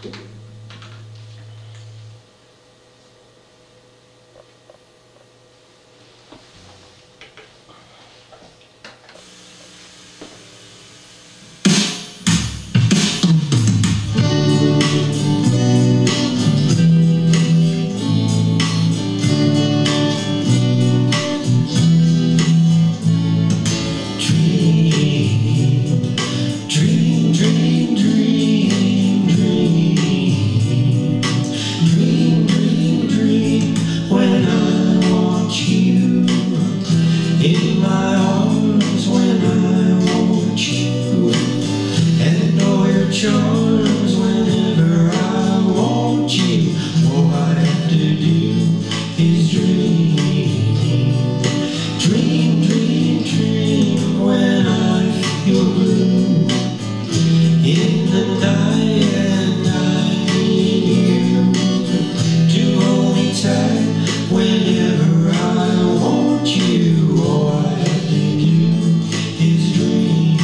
Charms whenever I want you. All I have to do is dream, dream, dream, dream. When I feel blue in the night and I need you to hold me tight. Whenever I want you, all I have to do is dream.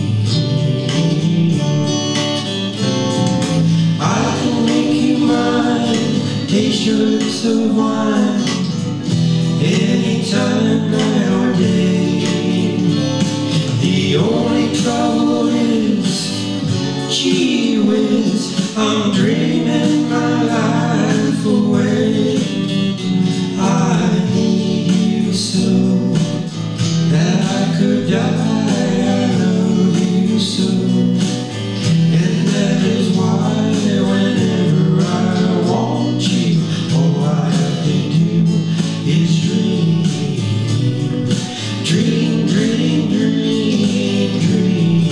Taste your lips of wine anytime, night or day. The only trouble is, gee whiz, I'm dreaming my life away. I need you so that I could die. I love you so, and that is why whenever I want you, all I have to do is dream, dream, dream, dream, dream.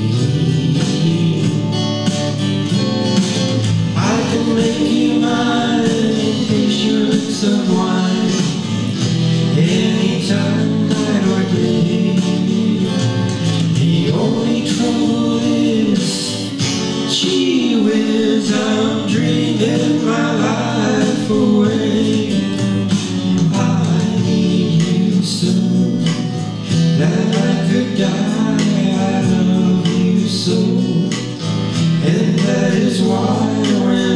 I can make you mine, taste your lips of wine anytime, night or day. The only trouble is, gee whiz, I'm dreaming my life away. I need you so that I could die. I love you so, and that is why when